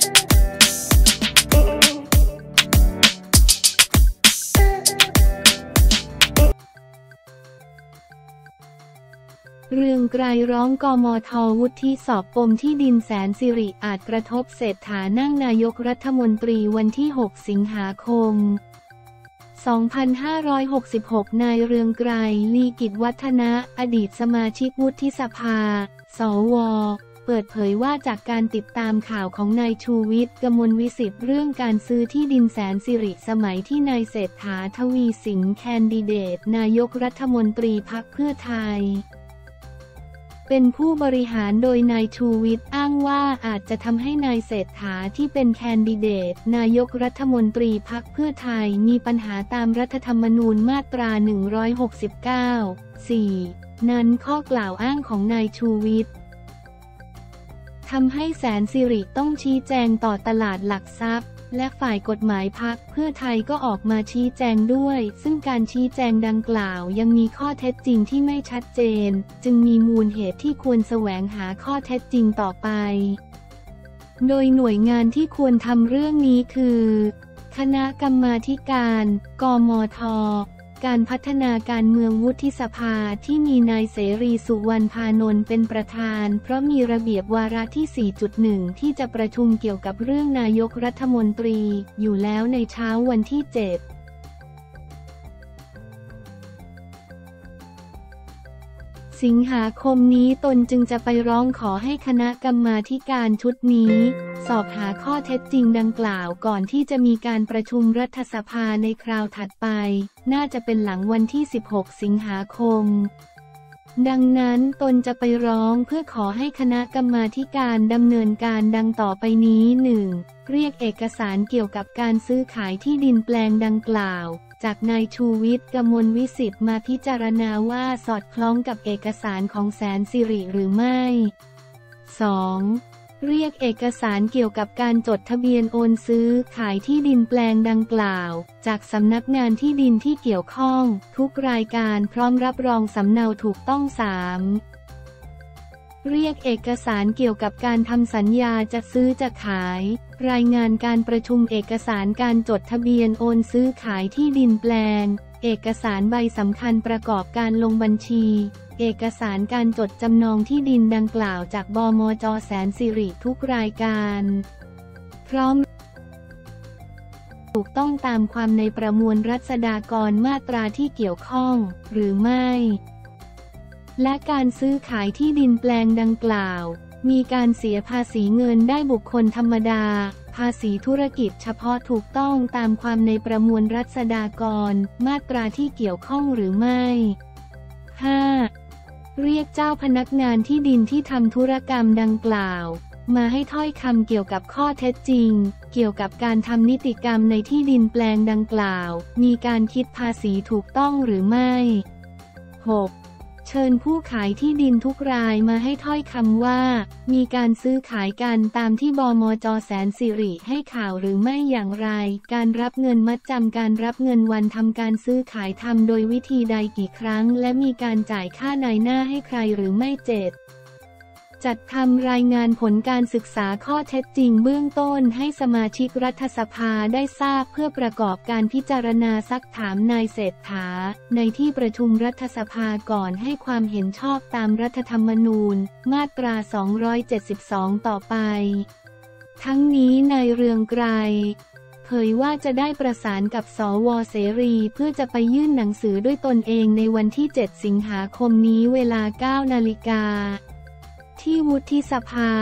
เรืองไกรร้องกมท.วุฒิสอบปมที่ดินแสนสิริอาจกระทบเศรษฐานั่งนายกรัฐมนตรีวันที่ 6 สิงหาคม 2566 นายเรืองไกร ลีกิจวัฒนะ อดีตสมาชิกวุฒิสภา สว.เปิดเผยว่าจากการติดตามข่าวของนายชูวิทย์ กมลวิสิทธิ์เรื่องการซื้อที่ดินแสนสิริสมัยที่นายเศรษฐา ทวีสินแคนดิเดตนายกรัฐมนตรีพรรคเพื่อไทยเป็นผู้บริหารโดยนายชูวิทย์อ้างว่าอาจจะทำให้นายเศรษฐาที่เป็นแคนดิเดตนายกรัฐมนตรีพรรคเพื่อไทยมีปัญหาตามรัฐธรรมนูญมาตรา 169 4 นั้นข้อกล่าวอ้างของนายชูวิทย์ทำให้แสนสิริต้องชี้แจงต่อตลาดหลักทรัพย์และฝ่ายกฎหมายพรรคเพื่อไทยก็ออกมาชี้แจงด้วยซึ่งการชี้แจงดังกล่าวยังมีข้อเท็จจริงที่ไม่ชัดเจนจึงมีมูลเหตุที่ควรแสวงหาข้อเท็จจริงต่อไปโดยหน่วยงานที่ควรทำเรื่องนี้คือคณะกรรมาธิการกมท.การพัฒนาการเมืองวุฒิสภาที่มีนายเสรีสุวรรณพานนท์เป็นประธานเพราะมีระเบียบวาระที่ 4.1 ที่จะประชุมเกี่ยวกับเรื่องนายกรัฐมนตรีอยู่แล้วในเช้าวันที่ 7สิงหาคมนี้ตนจึงจะไปร้องขอให้คณะกรรมาธิการชุดนี้สอบหาข้อเท็จจริงดังกล่าวก่อนที่จะมีการประชุมรัฐสภาในคราวถัดไปน่าจะเป็นหลังวันที่ 16 สิงหาคมดังนั้นตนจะไปร้องเพื่อขอให้คณะกรรมาธิการดำเนินการดังต่อไปนี้ 1. เรียกเอกสารเกี่ยวกับการซื้อขายที่ดินแปลงดังกล่าวจากนายชูวิทย์ กมลวิสิทธิ์มาพิจารณาว่าสอดคล้องกับเอกสารของแสนสิริหรือไม่ 2. เรียกเอกสารเกี่ยวกับการจดทะเบียนโอนซื้อขายที่ดินแปลงดังกล่าวจากสำนักงานที่ดินที่เกี่ยวข้องทุกรายการพร้อมรับรองสำเนาถูกต้อง 3. เรียกเอกสารเกี่ยวกับการทำสัญญาจะซื้อจะขายรายงานการประชุมเอกสารการจดทะเบียนโอนซื้อขายที่ดินแปลงเอกสารใบสำคัญประกอบการลงบัญชีเอกสารการจดจำนองที่ดินดังกล่าวจากบมจ.แสนสิริทุกรายการพร้อมถูกต้องตามความในประมวลรัษฎากรมาตราที่เกี่ยวข้องหรือไม่และการซื้อขายที่ดินแปลงดังกล่าวมีการเสียภาษีเงินได้บุคคลธรรมดาภาษีธุรกิจเฉพาะถูกต้องตามความในประมวลรัษฎากรมาตราที่เกี่ยวข้องหรือไม่ 5. เรียกเจ้าพนักงานที่ดินที่ทำธุรกรรมดังกล่าวมาให้ถ้อยคำเกี่ยวกับข้อเท็จจริงเกี่ยวกับการทำนิติกรรมในที่ดินแปลงดังกล่าวมีการคิดภาษีถูกต้องหรือไม่ 6. เชิญผู้ขายที่ดินทุกรายมาให้ถ้อยคำว่ามีการซื้อขายกันตามที่บมจ.แสนสิริให้ข่าวหรือไม่อย่างไรการรับเงินมัดจำการรับเงินวันทำการซื้อขายทำโดยวิธีใดกี่ครั้งและมีการจ่ายค่านายหน้าให้ใครหรือไม่ 7. จัดทำรายงานผลการศึกษาข้อเท็จจริงเบื้องต้นให้สมาชิกรัฐสภาได้ทราบเพื่อประกอบการพิจารณาซักถามนายเศรษฐาในที่ประชุมรัฐสภาก่อนให้ความเห็นชอบตามรัฐธรรมนูญมาตรา 272 ต่อไปทั้งนี้นายเรืองไกรเผยว่าจะได้ประสานกับสว.เสรีเพื่อจะไปยื่นหนังสือด้วยตนเองในวันที่ 7 สิงหาคมนี้เวลา 9 นาฬิกาที่วุฒิสภา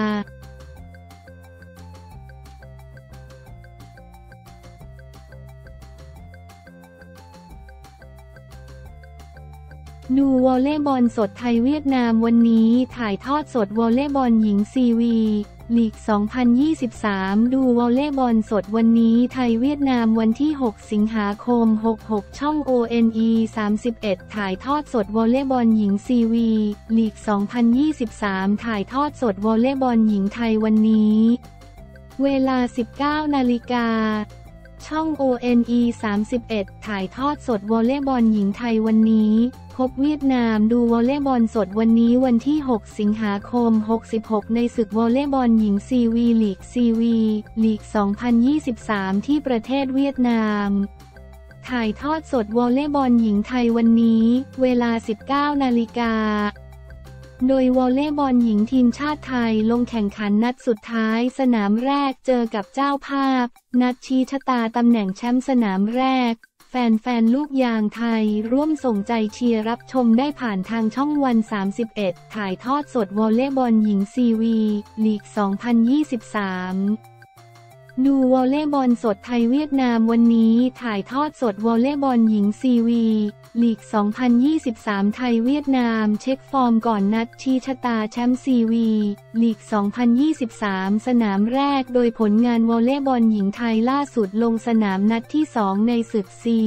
ดูวอลเลย์บอลสดไทยเวียดนามวันนี้ถ่ายทอดสดวอลเลย์บอลหญิงซีวีลีก 2023 ดูวอลเลย์บอลสดวันนี้ไทยเวียดนามวันที่ 6 สิงหาคม 66 ช่อง ONE 31 ถ่ายทอดสดวอลเลย์บอลหญิงซีวีลีก 2023 ถ่ายทอดสดวอลเลย์บอลหญิงไทยวันนี้เวลา 19 นาฬิกาช่อง ONE 31 ถ่ายทอดสดวอลเลย์บอลหญิงไทยวันนี้พบเวียดนามดูวอลเลย์บอลสดวันนี้วันที่ 6 สิงหาคม 66 ในศึกวอลเลย์บอลหญิงซีวีลีก 2023 ที่ประเทศเวียดนามถ่ายทอดสดวอลเลย์บอลหญิงไทยวันนี้เวลา 19 นาฬิกาโดยวอลเลย์บอลหญิงทีมชาติไทยลงแข่งขันนัดสุดท้ายสนามแรกเจอกับเจ้าภาพนัดชี้ชะตาตำแหน่งแชมป์สนามแรกแฟนลูกยางไทยร่วมส่งใจเชียร์รับชมได้ผ่านทางช่องวัน 31 ถ่ายทอดสดวอลเลย์บอลหญิงซีวีลีก 2023ดูวอลเลย์บอลสดไทยเวียดนามวันนี้ถ่ายทอดสดวอลเลย์บอลหญิงซีวีลีก 2023 ไทยเวียดนามเช็คฟอร์มก่อนนัดชี้ชะตาแชมป์ซีวีลีก 2023 สนามแรกโดยผลงานวอลเลย์บอลหญิงไทยล่าสุดลงสนามนัดที่ 2 ในศึกซี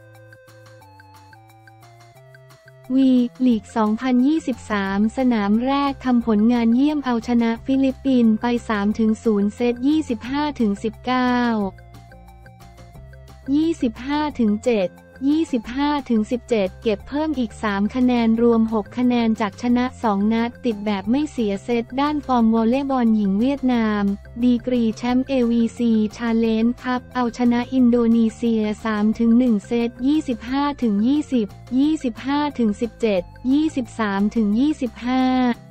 วีลีก 2023 สนามแรกทำผลงานเยี่ยมเอาชนะฟิลิปปินส์ไป 3-0 เซต 25-19 25-7 25-17 เก็บเพิ่มอีก 3 คะแนนรวม 6 คะแนนจากชนะ 2 นัดติดแบบไม่เสียเซตด้านฟอร์มวอลเลย์บอลหญิงเวียดนามดีกรีแชมป์ AVC Challenge Cup เอาชนะอินโดนีเซีย 3-1 เซต 25-20 25-17 23-25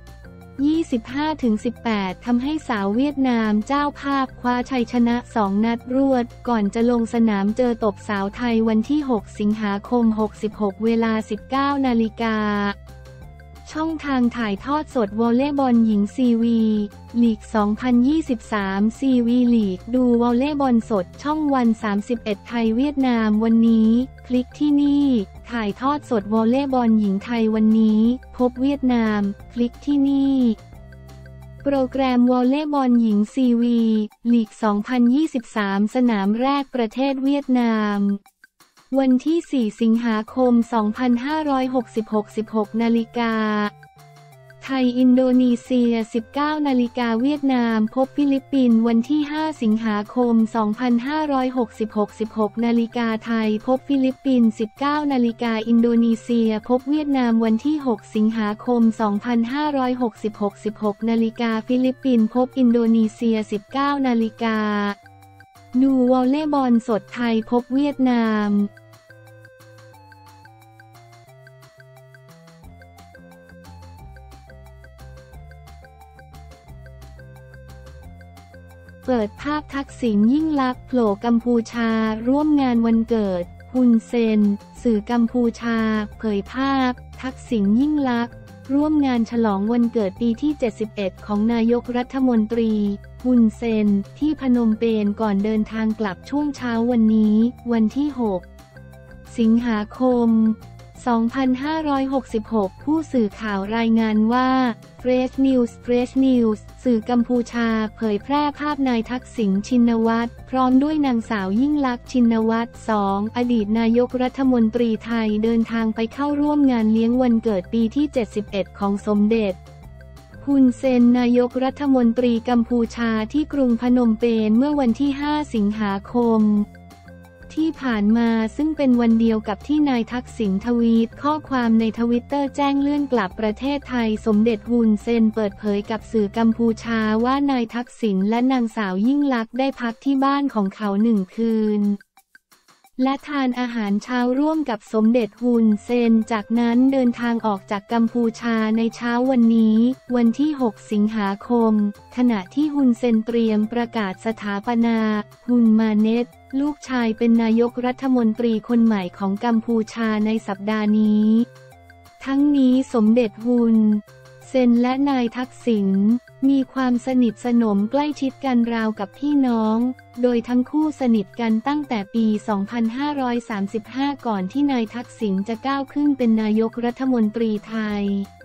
25-18 ทำให้สาวเวียดนามเจ้าภาพคว้าชัยชนะ 2 นัดรวดก่อนจะลงสนามเจอตบสาวไทยวันที่ 6 สิงหาคม 66 เวลา 19 นาฬิกาช่องทางถ่ายทอดสดวอลเลย์บอลหญิงซีวีลีก 2023 ซีวีลีกดูวอลเลย์บอลสดช่องวัน 31 ไทยเวียดนามวันนี้คลิกที่นี่ถ่ายทอดสดวอลเลย์บอลหญิงไทยวันนี้พบเวียดนามคลิกที่นี่โปรแกรมวอลเลย์บอลหญิงซีวีลีก 2023 สนามแรกประเทศเวียดนามวันที่ 4 สิงหาคม 2566 16 นาฬิกาไทยอินโดนีเซีย 19 นาฬิกาเวียดนามพบฟิลิปปินส์วันที่ 5 สิงหาคม 2566 16 นาฬิกาไทยพบฟิลิปปินส์ 19 นาฬิกาอินโดนีเซียพบเวียดนามวันที่ 6 สิงหาคม 2566 16 นาฬิกาฟิลิปปินส์พบอินโดนีเซีย 19 นาฬิกาดูวอลเลย์บอลสดไทยพบเวียดนามเปิดภาพทักษิณยิ่งลักษณ์โผล่กัมพูชาร่วมงานวันเกิดฮุนเซนสื่อกัมพูชาเผยภาพทักษิณยิ่งลักษณ์ร่วมงานฉลองวันเกิดปีที่ 71 ของนายกรัฐมนตรีฮุนเซนที่พนมเปญก่อนเดินทางกลับช่วงเช้าวันนี้วันที่ 6 สิงหาคม 2566 ผู้สื่อข่าวรายงานว่า Fresh News สื่อกัมพูชาเผยแพร่ภาพนายทักษิณชินวัตรพร้อมด้วยนางสาวยิ่งลักษณ์ชินวัตร 2 อดีตนายกรัฐมนตรีไทยเดินทางไปเข้าร่วมงานเลี้ยงวันเกิดปีที่ 71 ของสมเด็จฮุนเซนนายกรัฐมนตรีกัมพูชาที่กรุงพนมเปญเมื่อวันที่ 5 สิงหาคมที่ผ่านมาซึ่งเป็นวันเดียวกับที่นายทักษิณทวีตข้อความในทวิตเตอร์แจ้งเลื่อนกลับประเทศไทยสมเด็จฮุนเซนเปิดเผยกับสื่อกัมพูชาว่านายทักษิณและนางสาวยิ่งลักษณ์ได้พักที่บ้านของเขา1 คืนและทานอาหารเช้าร่วมกับสมเด็จฮุนเซนจากนั้นเดินทางออกจากกัมพูชาในเช้าวันนี้วันที่ 6 สิงหาคมขณะที่ฮุนเซนเตรียมประกาศสถาปนาฮุนมาเน็ตลูกชายเป็นนายกรัฐมนตรีคนใหม่ของกัมพูชาในสัปดาห์นี้ทั้งนี้สมเด็จฮุนเซนและนายทักษิณมีความสนิทสนมใกล้ชิดกันราวกับพี่น้องโดยทั้งคู่สนิทกันตั้งแต่ปี 2535 ก่อนที่นายทักษิณจะก้าวขึ้นเป็นนายกรัฐมนตรีไทย